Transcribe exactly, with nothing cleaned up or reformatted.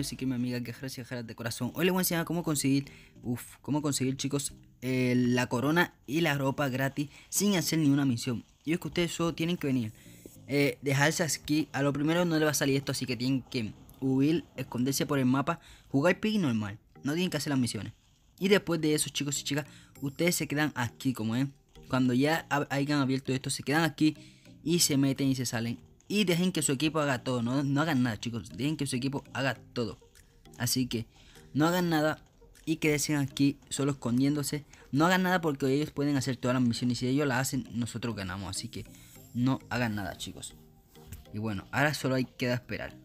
así que mi amiga guerreras y guerreras de corazón. Hoy les voy a enseñar cómo conseguir, uff, cómo conseguir, chicos, eh, la corona y la ropa gratis sin hacer ninguna misión. Y es que ustedes solo tienen que venir, eh, dejarse aquí. A lo primero no le va a salir esto, así que tienen que huir, esconderse por el mapa, jugar Piggy normal. No tienen que hacer las misiones. Y después de eso, chicos y chicas, ustedes se quedan aquí, como es. Cuando ya hayan abierto esto, se quedan aquí y se meten y se salen. Y dejen que su equipo haga todo, no, no hagan nada, chicos. Dejen que su equipo haga todo. Así que no hagan nada y quédense aquí solo escondiéndose. No hagan nada porque ellos pueden hacer todas las misiones. Y si ellos las hacen, nosotros ganamos. Así que no hagan nada, chicos. Y bueno, ahora solo hay que esperar.